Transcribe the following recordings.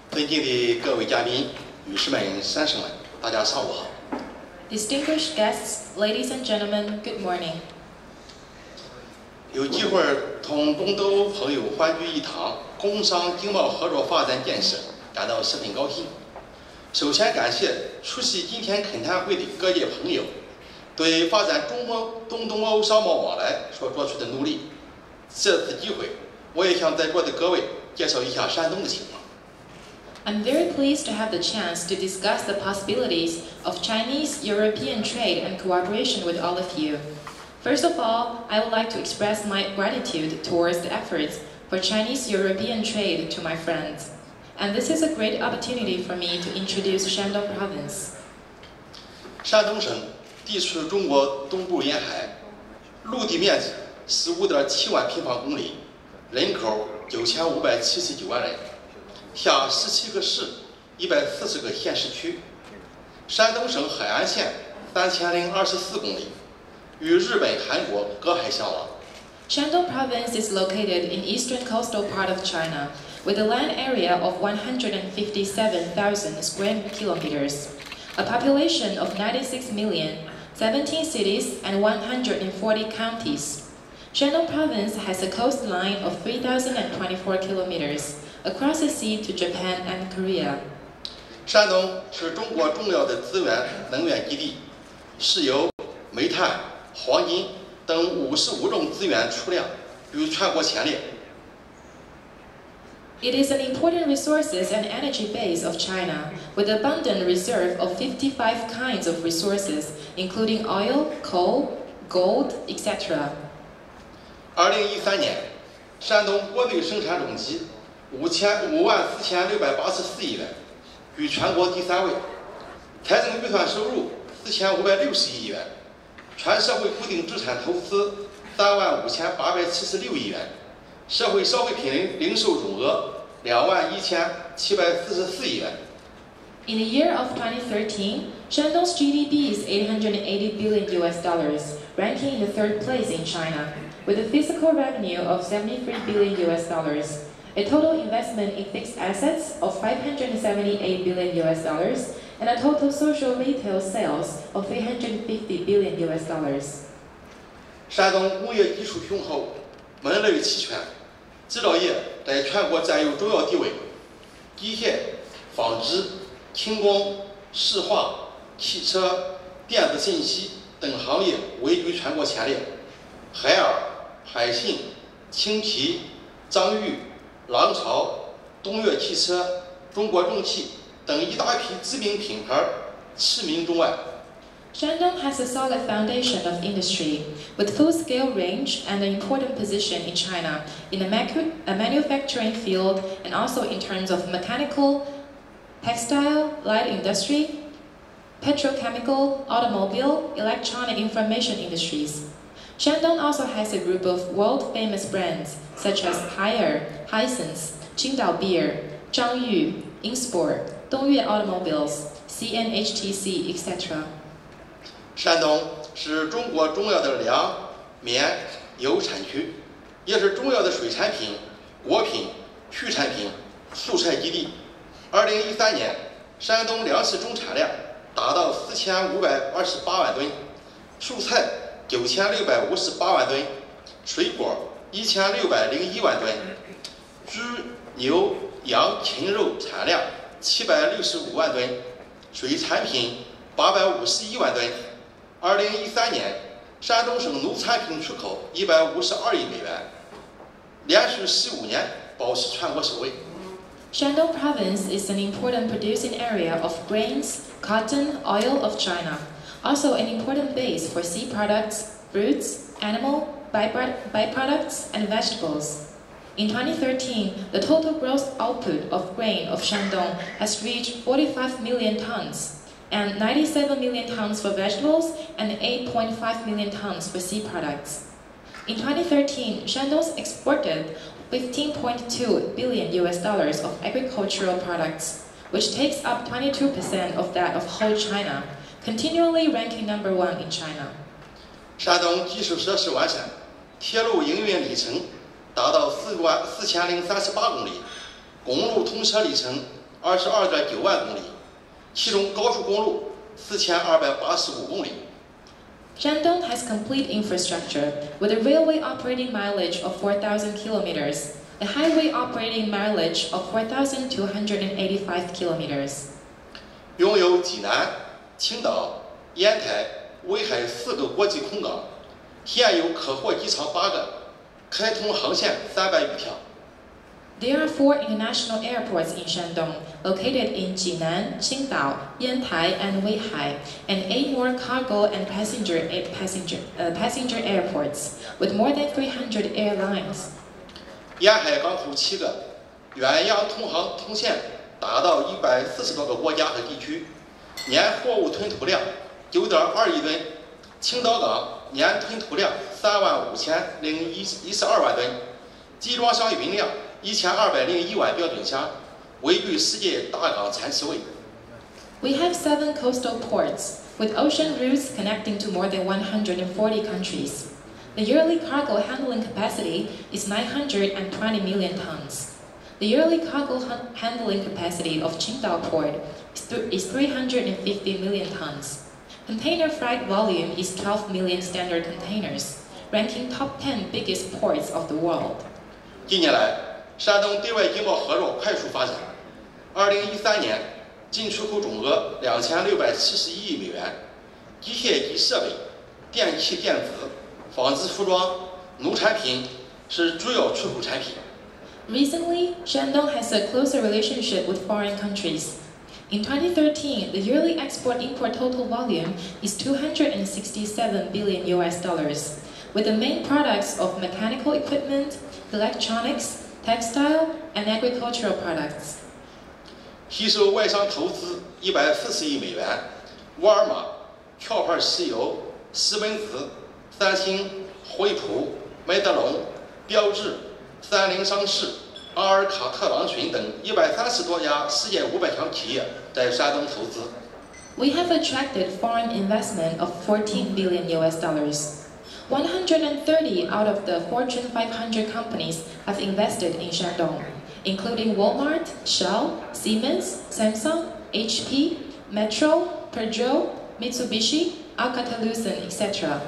尊敬的各位嘉宾、女士们、先生们，大家上午好。 Distinguished guests, ladies and gentlemen, good morning. 有机会同东德欧朋友欢聚一堂，工商经贸合作发展建设，感到十分高兴。首先感谢出席今天恳谈会的各界朋友对发展中东欧商贸往来所做出的努力。这次机会，我也向在座的各位介绍一下山东的情况。 I'm very pleased to have the chance to discuss the possibilities of Chinese-European trade and cooperation with all of you. First of all, I would like to express my gratitude towards the efforts for Chinese-European trade to my friends. And this is a great opportunity for me to introduce Shandong Province. 山东省地处中国东部沿海，陆地面积15.7万平方公里，人口9579万人，下17个市，140个县市区。山东省海岸线3024公里，与日本、韩国隔海相望。 Shandong Province is located in eastern coastal part of China, with a land area of 157,000 square kilometers, a population of 96 million, 17 cities and 140 counties. Shandong Province has a coastline of 3,024 kilometers, across the sea to Japan and Korea. 山东是中国重要的资源能源基地，石油、煤炭、黄金等55种资源储量居全国前列。 It is an important resources and energy base of China, with abundant reserve of 55 kinds of resources, including oil, coal, gold, etc. 2013年，山东国内生产总值54684亿元，居全国第3位；财政预算收入4560亿元，全社会固定资产投资35876亿元，社会消费品零售总额21744亿元。 In the year of 2013, Shandong's GDP is $880 billion, ranking in the 3rd place in China, with a physical revenue of $73 billion, a total investment in fixed assets of $578 billion, and a total social retail sales of $350 billion. 山东工业基础雄厚，门类齐全，制造业在全国占有重要地位，机械、纺织、轻工、石化、汽车、电子信息等行业位居全国前列。海尔、海信、青皮、张裕、浪潮、东岳汽车、中国重汽等一大批知名品牌驰名中外。 Shandong has a solid foundation of industry, with full-scale range and an important position in China in the manufacturing field and also in terms of mechanical, textile, light industry, petrochemical, automobile, electronic information industries. Shandong also has a group of world-famous brands such as Haier, Hisense, Qingdao Beer, Zhangyu, Insport, Dongyue Automobiles, CNHTC, etc. 山东是中国重要的粮、棉、油产区，也是重要的水产品、果品、畜产品、蔬菜基地。2013年，山东粮食总产量达到4528万吨，蔬菜9658万吨，水果1601万吨，猪、牛、羊、禽肉产量765万吨，水产品851万吨。2013年，山东省农产品出口152亿美元，连续15年保持全国首位。 Shandong Province is an important producing area of grains, cotton, oil of China, also an important base for sea products, fruits, animal, byproducts, and vegetables. In 2013, the total gross output of grain of Shandong has reached 45 million tons, and 97 million tons for vegetables and 8.5 million tons for sea products. In 2013, Shandong exported $15.2 billion of agricultural products, which takes up 22% of that of whole China, continually ranking number 1 in China. 山东基础设施完善，铁路营运里程达到4038公里，公路通车里程 22个9万公里，其中高速公路4285公里。 Shandong has complete infrastructure with a railway operating mileage of 4,000 kilometers, a highway operating mileage of 4,285 kilometers. 拥有济南、青岛、烟台、威海4个国际空港，现有可货机场8个，开通航线300余条。 There are 4 international airports in Shandong, located in Jinan, Qingdao, Yantai, and Weihai, and 8 more cargo and passenger airports, with more than 300 airlines. 沿海港口7个，远洋通航通线达到140多个国家和地区，年货物吞吐量9.2亿吨。青岛港年吞吐量35012万吨，集装箱运量1201万标准箱，位居世界大港前7位。 We have 7 coastal ports, with ocean routes connecting to more than 140 countries. The yearly cargo handling capacity is 920 million tons. The yearly cargo handling capacity of Qingdao Port is 350 million tons. Container freight volume is 12 million standard containers, ranking top 10 biggest ports of the world. 近年来，山东对外经贸合作快速发展。2013年，进出口总额2671亿美元，机械及设备、电器电子、纺织服装、农产品是主要出口产品。 Recently, Shandong has a closer relationship with foreign countries. In 2013, the yearly export-import total volume is $267 billion, with the main products of mechanical equipment, electronics, textile, and agricultural products. 吸收外商投资140亿美元，沃尔玛、壳牌石油、西门子、三星、惠普、麦德龙、标致、三菱商事、阿尔卡特朗讯等130多家世界500强企业在山东投资。 We have attracted foreign investment of $14 billion. 130 out of the Fortune 500 companies have invested in Shandong, including Walmart, Shell, Siemens, Samsung, HP, Metro, Peugeot, Mitsubishi, Alcatel-Lucent, etc.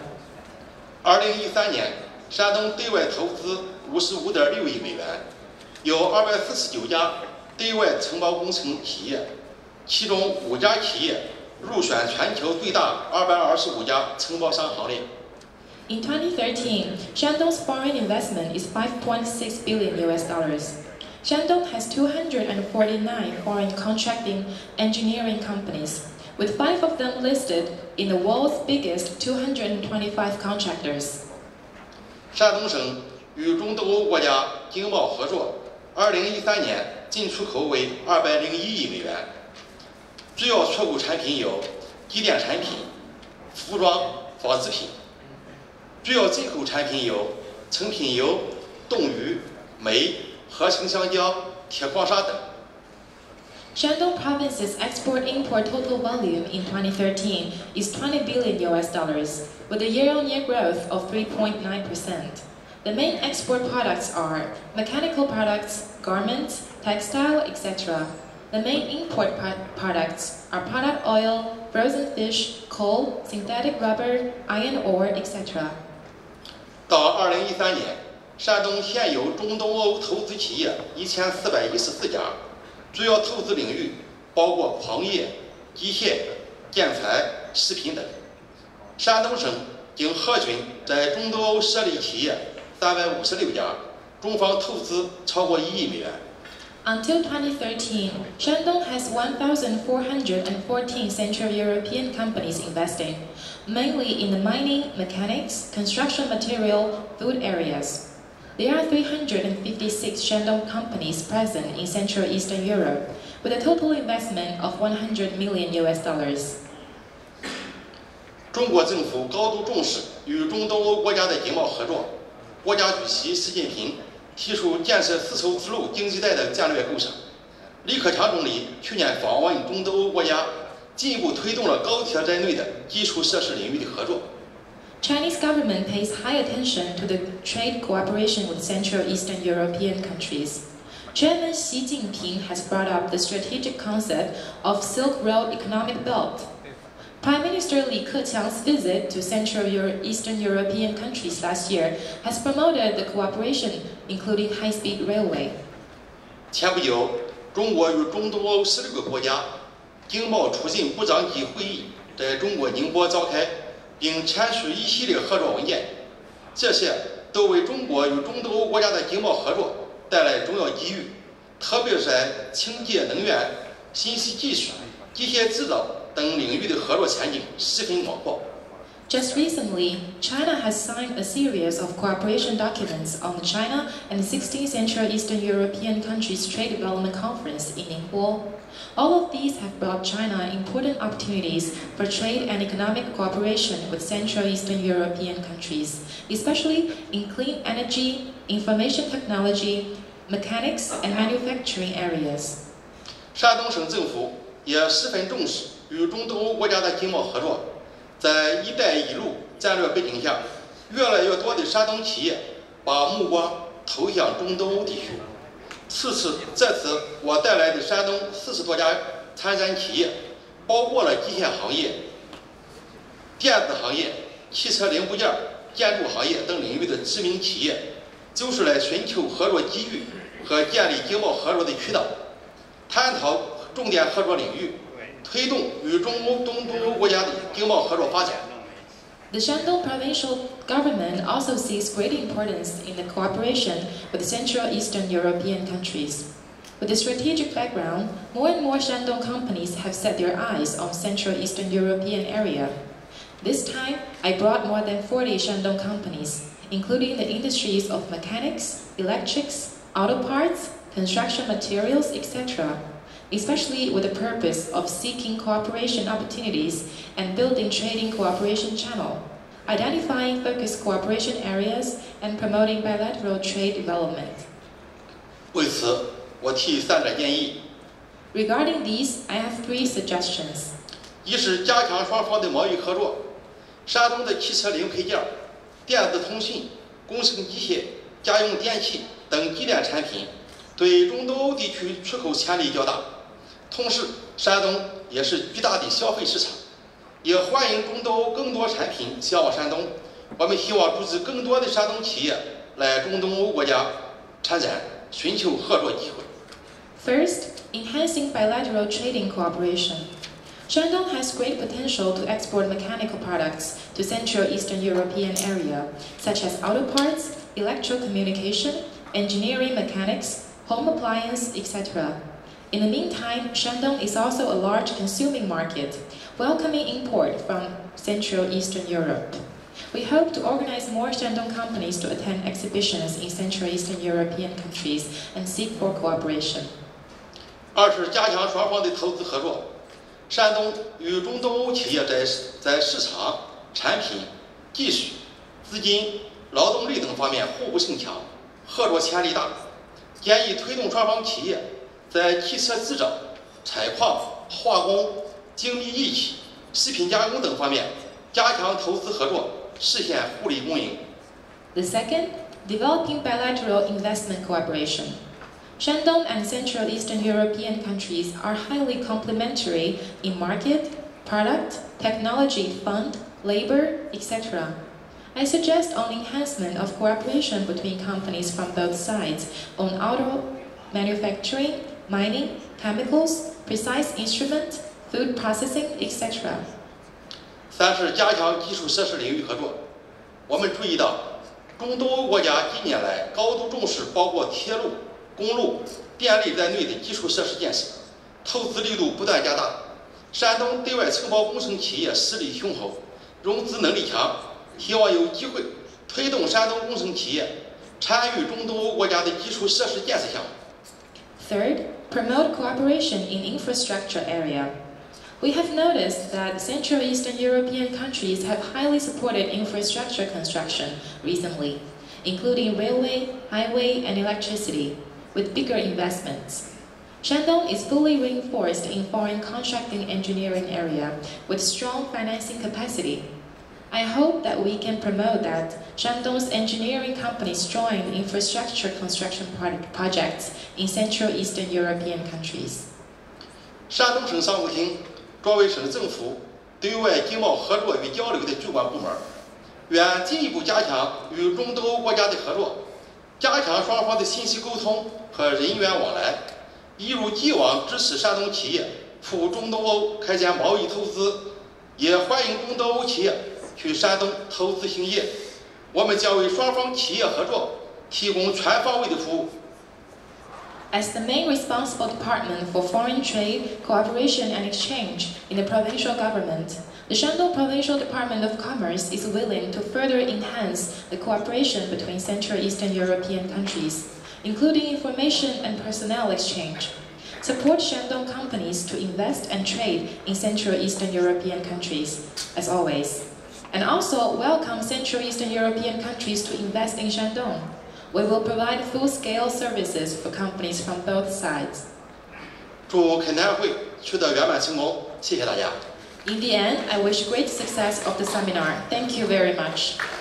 2013年，山东对外投资55.6亿美元，有249家对外承包工程企业，其中5家企业入选全球最大225家承包商行列。 In 2013, Shandong's foreign investment is $5.6 billion. Shandong has 249 foreign contracting engineering companies, with 5 of them listed in the world's biggest 225 contractors. 山东省与中东欧国家经贸合作，2013年进出口为201亿美元，主要出口产品有机电产品、服装、纺织品。主要进口产品有成品油、冻鱼、煤、合成香蕉、铁矿砂等。 Shandong Province's export-import total volume in 2013 is $20 billion, with a year-on-year growth of 3.9%. The main export products are mechanical products, garments, textile, etc. The main import products are product oil, frozen fish, coal, synthetic rubber, iron ore, etc. 到2013年，山东现有中东欧投资企业1414家，主要投资领域包括矿业、机械、建材、食品等。山东省经核准在中东欧设立企业356家，中方投资超过1亿美元。 Until 2013, Shandong has 1,414 Central European companies investing, mainly in the mining, mechanics, construction material, food areas. There are 356 Shandong companies present in Central Eastern Europe, with a total investment of $100 million. 中国政府高度重视与中东欧国家的经贸合作。国家主席习近平提出建设丝绸之路经济带的战略构想。李克强总理去年访问中东欧国家，进一步推动了高铁在内的基础设施领域的合作。 Chinese government pays high attention to the trade cooperation with Central Eastern European countries. Chairman Xi Jinping has brought up the strategic concept of Silk Road Economic Belt. Prime Minister Li Keqiang's visit to Central Eastern European countries last year has promoted the cooperation, including high-speed railway. 前不久，中国与中东欧16个国家经贸促进部长级会议在中国宁波召开，并签署一系列合作文件。这些都为中国与中东欧国家的经贸合作带来重要机遇，特别是在清洁能源、信息技术、机械制造等领域的合作前景十分广阔。 Just recently, China has signed a series of cooperation documents on the China and 16 Central Eastern European countries Trade Development Conference in Ningbo. All of these have brought China important opportunities for trade and economic cooperation with Central Eastern European countries, especially in clean energy, information technology, mechanics, and manufacturing areas. 山东省政府也十分重视与中东欧国家的经贸合作。 在“一带一路”战略背景下，越来越多的山东企业把目光投向中东欧地区。这次我带来的山东40多家参展企业，包括了机械行业、电子行业、汽车零部件、建筑行业等领域的知名企业，就是来寻求合作机遇和建立经贸合作的渠道，探讨重点合作领域。 推动与中东欧国家的经贸合作发展。 The Shandong provincial government also sees great importance in the cooperation with Central Eastern European countries. With a strategic background, more and more Shandong companies have set their eyes on Central Eastern European area. This time, I brought more than 40 Shandong companies, including the industries of mechanics, electrics, auto parts, construction materials, etc. Especially with the purpose of seeking cooperation opportunities and building trading cooperation channel, identifying focused cooperation areas, and promoting bilateral trade development. 为此，我提3个建议。 Regarding these, I have 3 suggestions. 一是加强双方的贸易合作，山东的汽车零配件、电子通讯、工程机械、家用电器等机电产品，对中东欧地区出口潜力较大。 同时，山东也是巨大的消费市场，也欢迎中东欧更多产品前往山东。我们希望组织更多的山东企业来中东欧国家参展，寻求合作机会。 First, enhancing bilateral trading cooperation. Shandong has great potential to export mechanical products to Central Eastern European area, such as auto parts, electrocommunication, engineering mechanics, home appliance, etc. In the meantime, Shandong is also a large consuming market, welcoming import from Central Eastern Europe. We hope to organize more Shandong companies to attend exhibitions in Central Eastern European countries and seek for cooperation. 二是加强双方的投资合作。山东与中东欧企业在市场、产品、技术、资金、劳动力等方面互补性强，合作潜力大。建议推动双方企业 在汽车制造、采矿、化工、精密仪器、食品加工等方面加强投资合作，实现互利共赢。 The second, developing bilateral investment cooperation. Shandong and Central Eastern European countries are highly complementary in market, product, technology, fund, labor, etc. I suggest an enhancement of cooperation between companies from both sides on auto manufacturing, mining, chemicals, precise instrument, food processing, etc. 3是加强基础设施领域合作。我们注意到，中东欧国家近年来高度重视包括铁路、公路、电力在内的基础设施建设，投资力度不断加大。山东对外承包工程企业实力雄厚，融资能力强，希望有机会推动山东工程企业参与中东欧国家的基础设施建设项目。 Third, promote cooperation in infrastructure area. We have noticed that Central Eastern European countries have highly supported infrastructure construction recently, including railway, highway, and electricity, with bigger investments. Shandong is fully reinforced in foreign contracting engineering area with strong financing capacity. I hope that we can promote that Shandong's engineering companies join infrastructure construction projects in Central Eastern European countries. 山东省商务厅作为省政府对外经贸合作与交流的主管部门，愿进一步加强与中东欧国家的合作，加强双方的信息沟通和人员往来，一如既往支持山东企业赴中东欧开展贸易投资，也欢迎中东欧企业去山东投资兴业。我们将为双方企业合作提供全方位的服务。 As the main responsible department for foreign trade, cooperation and exchange in the provincial government, the Shandong Provincial Department of Commerce is willing to further enhance the cooperation between Central Eastern European countries, including information and personnel exchange. Support Shandong companies to invest and trade in Central Eastern European countries, as always. And also welcome Central Eastern European countries to invest in Shandong. We will provide full-scale services for companies from both sides. 祝恳谈会取得圆满成功，谢谢大家。 In the end, I wish great success of the seminar. Thank you very much.